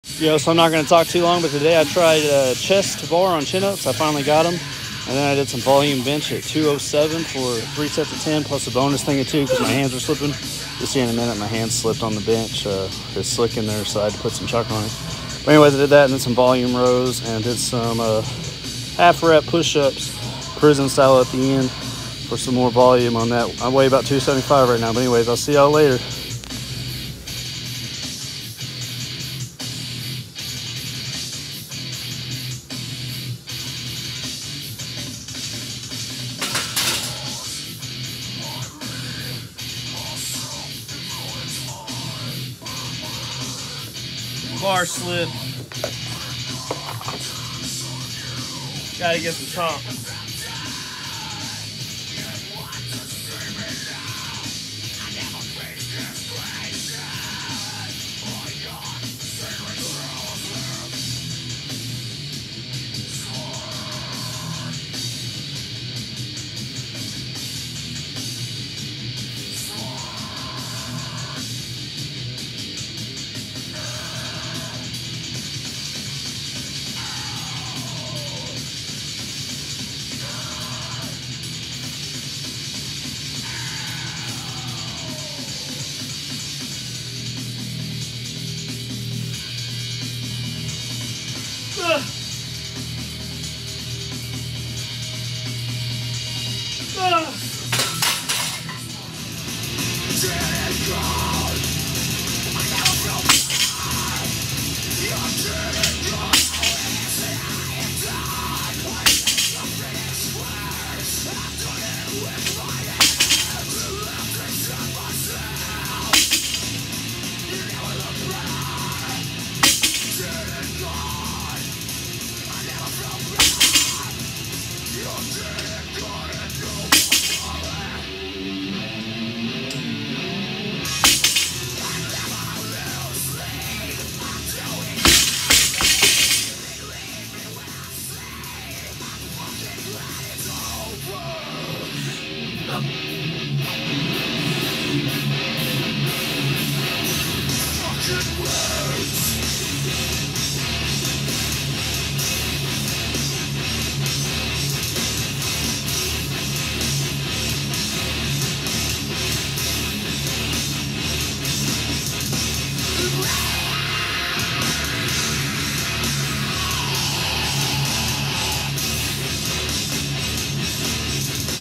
So I'm not going to talk too long, but today I tried chest bar on chin-ups. I finally got them. And then I did some volume bench at 207 for 3 sets of 10, plus a bonus thing of 2 because my hands are slipping. You'll see in a minute my hands slipped on the bench. It's slick in there, so I had to put some chuck on it. But anyways, I did that and then some volume rows and did some half rep push-ups, prison style at the end for some more volume on that. I weigh about 275 right now, but anyways, I'll see y'all later. Bar slip. Gotta get some top. Ugh.